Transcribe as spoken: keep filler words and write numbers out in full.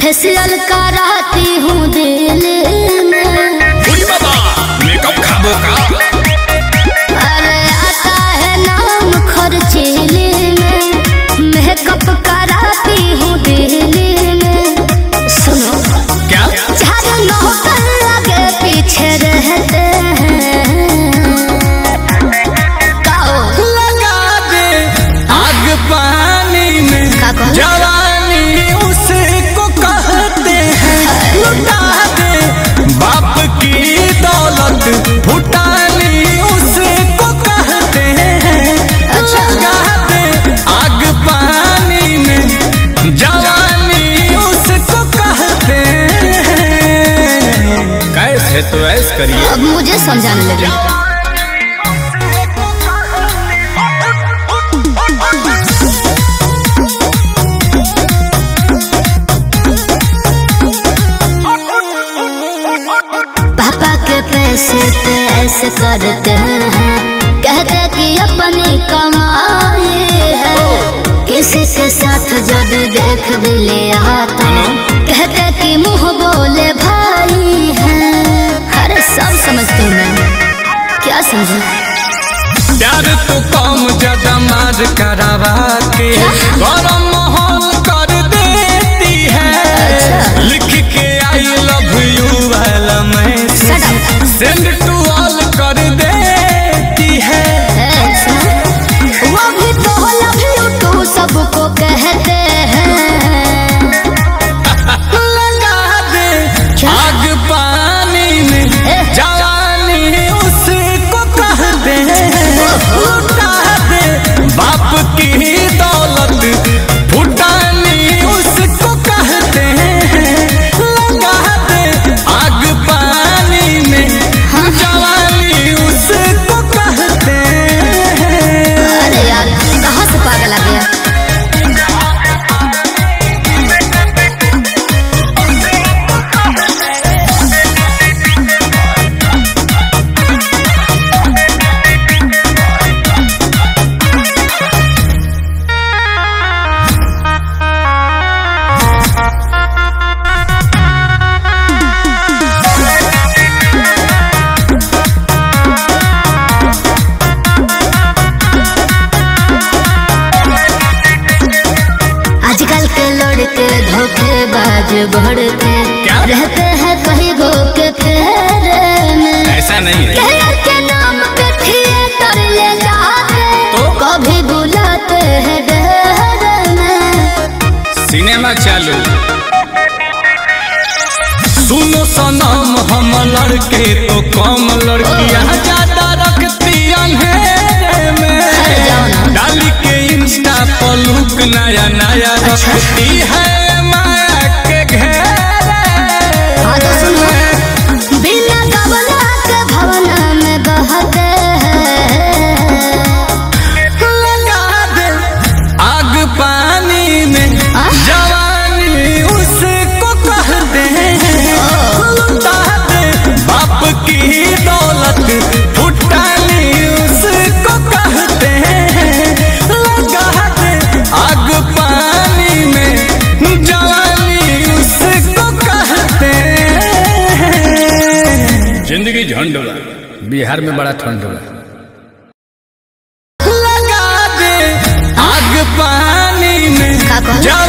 Facial कराती हूँ दिल में। बाबा मेकअप खाबो का? अरे आता है नाम खर्चीले में, मेकअप कराती हूँ दिल में। सुनो क्या? चार नौकर लगे पीछे रहते हैं। लगा दे आग पानी में, जवानी उसको कहते हैं। लुटा दे बाप की दौलत, फुटानी उसको कहते हैं। लगा दे आग पानी में, जवानी उसको कहते हैं। कैसे तो ऐसे करिए, अब मुझे समझाने लगे। पापा के पैसे पे ऐसे करते हैं, कहते कि अपनी कमाई है। किसी के साथ जब देख भी लिया तो कहते कि मुंह बोले भाई है। अरे सब समझती हूँ मैं, क्या समझे? प्यार तो कम ज्यादा मार करावा के गरम माहौल कर देती है। अच्छा। लिख के आई लव यू वाला मैसेज सेंड टू ऑल कर देती है। वो भी तो लव यू टू सबको कहते हैं। लगा दे आग पानी में, जवानी उसको कहते हैं। लुटा दे बाप की दौलत, फुटानी उसको कहते हैं। लगा दे आग पानी में, जवानी उसको कहते हैं। अरे यार कहाँ से पागल आ गया? आजकल के लड़के धोखेबाज बढ़ते रहते हैं कहीं गो के फेरे में। ऐसा नहीं है, कहने के नाम पे थिएटर ले जाते तो कभी बुलाते हैं डर में। सिनेमा चालू। सुनो सनम हम लड़के तो कम, लड़कियां ज्यादा रखती अंधेरे में। डाली के इंस्टा पर लुक नया नया रखती है माया के घेरे। हाँ तो सुनो, बिना कबला के भवना में बहते हैं। लगा दे आग पानी में, जवानी उसको कहते हैं। लुटा दे बाप की दौलत, फुटानी उसको कहते हैं। लगा दे आग पानी में, जवानी उसको कहते हैं। जिंदगी झंड होला, बिहार में बड़ा ठंड होला। लगा दे आग पानी में,